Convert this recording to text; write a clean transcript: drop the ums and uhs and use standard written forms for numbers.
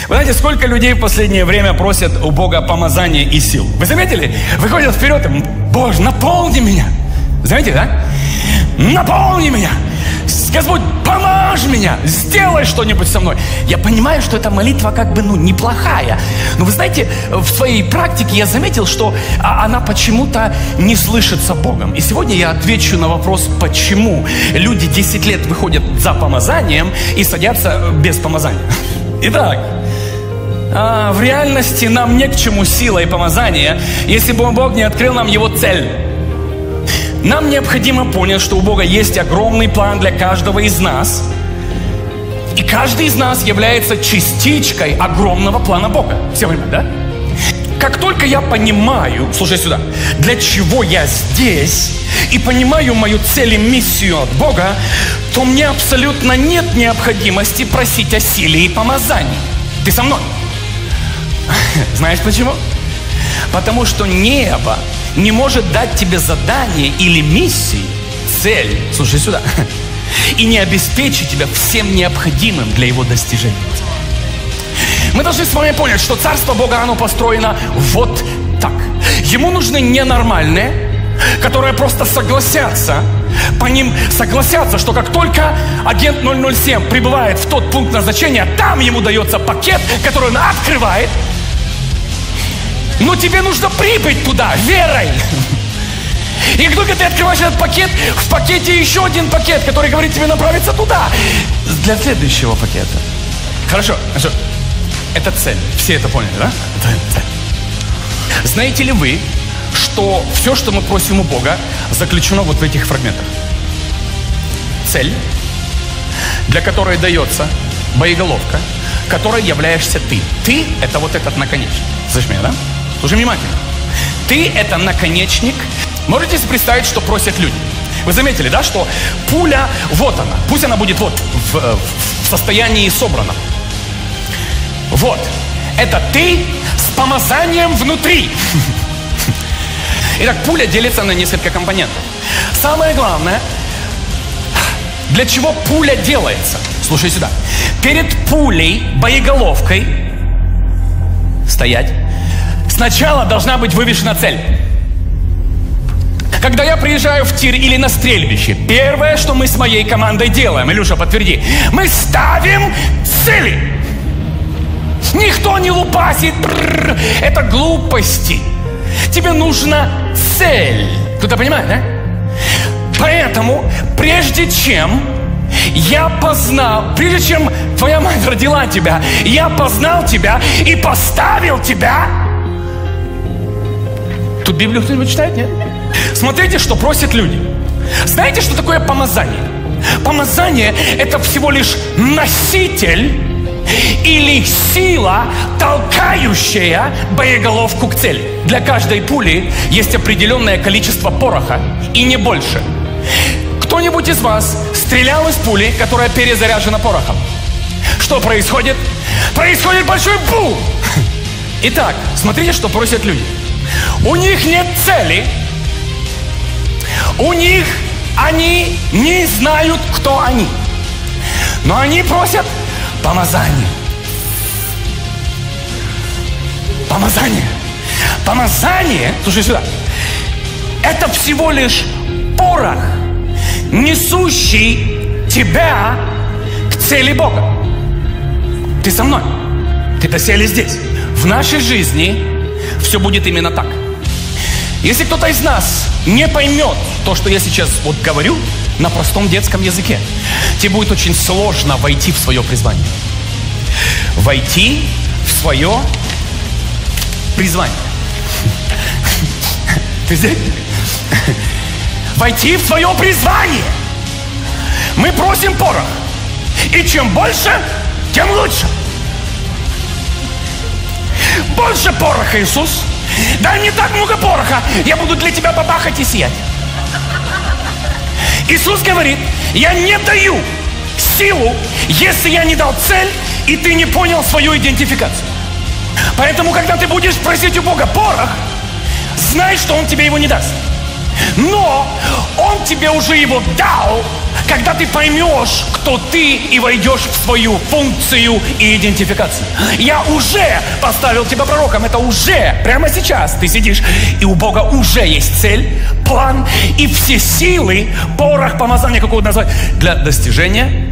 Вы знаете, сколько людей в последнее время просят у Бога помазания и сил? Вы заметили? Выходят вперед и: Боже, наполни меня. Заметили, да? Наполни меня. Господь, помажь меня, сделай что-нибудь со мной. Я понимаю, что эта молитва как бы, неплохая. Но вы знаете, в своей практике я заметил, что она почему-то не слышится Богом. И сегодня я отвечу на вопрос, почему люди 10 лет выходят за помазанием и садятся без помазания. Итак, в реальности нам не к чему сила и помазание, если бы Бог не открыл нам его цель. Нам необходимо понять, что у Бога есть огромный план для каждого из нас. И каждый из нас является частичкой огромного плана Бога. Все понимают, да? Как только я понимаю, слушай сюда, для чего я здесь, и понимаю мою цель и миссию от Бога, то мне абсолютно нет необходимости просить о силе и помазании. Ты со мной? Знаешь почему? Потому что небо не может дать тебе задание или миссию, цель, слушай сюда, и не обеспечить тебя всем необходимым для его достижения. Мы должны с вами понять, что Царство Бога, оно построено вот так. Ему нужны ненормальные, которые просто согласятся, по ним согласятся, что как только агент 007 прибывает в тот пункт назначения, там ему дается пакет, который он открывает. Но тебе нужно прибыть туда верой. И как только ты открываешь этот пакет, в пакете еще один пакет, который говорит тебе направиться туда, для следующего пакета. Хорошо. Это цель. Все это поняли, да? Это цель. Знаете ли вы, что все, что мы просим у Бога, заключено вот в этих фрагментах? Цель, для которой дается боеголовка, которой являешься ты. Ты – это вот этот наконечник. Слышишь меня, да? Слушай внимательно. Ты – это наконечник. Можете себе представить, что просят люди? Вы заметили, да, что пуля, вот она. Пусть она будет вот в состоянии собрана. Вот. Это ты с помазанием внутри. Итак, пуля делится на несколько компонентов. Самое главное, для чего пуля делается? Слушай сюда. Перед пулей, боеголовкой, стоять, сначала должна быть вывешена цель. Когда я приезжаю в тир или на стрельбище, первое, что мы с моей командой делаем, Илюша, подтверди, мы ставим цели. Никто не лупасит. Это глупости. Тебе нужна цель. Кто-то понимает, да? Поэтому, прежде чем твоя мать родила тебя, я познал тебя и поставил тебя. Тут Библию кто-нибудь читает, нет? Смотрите, что просят люди. Знаете, что такое помазание? Помазание – это всего лишь носитель или сила, толкающая боеголовку к цели. Для каждой пули есть определенное количество пороха, и не больше. Кто-нибудь из вас стрелял из пули, которая перезаряжена порохом? Что происходит? Происходит большой бум! Итак, смотрите, что просят люди. У них нет цели. Они не знают, кто они. Но они просят помазание. Помазание, слушай сюда, это всего лишь порох, несущий тебя к цели Бога. Ты со мной. Ты-то сели здесь. В нашей жизни все будет именно так. Если кто-то из нас не поймет то, что я сейчас вот говорю на простом детском языке, тебе будет очень сложно войти в свое призвание. Войти в свое призвание. Ты здесь? Войти в свое призвание. Мы просим порох. И чем больше, тем лучше. Больше пороха, Иисус. Дай мне так много пороха, я буду для тебя бабахать и сиять. Иисус говорит, я не даю силу, если я не дал цель, и ты не понял свою идентификацию. Поэтому, когда ты будешь просить у Бога порох, знай, что Он тебе его не даст. Но Он тебе уже его дал, Когда ты поймешь, кто ты, и войдешь в свою функцию и идентификацию. Я уже поставил тебя пророком. Это уже, прямо сейчас ты сидишь, и у Бога уже есть цель, план и все силы, порох помазания, как его назвать, для достижения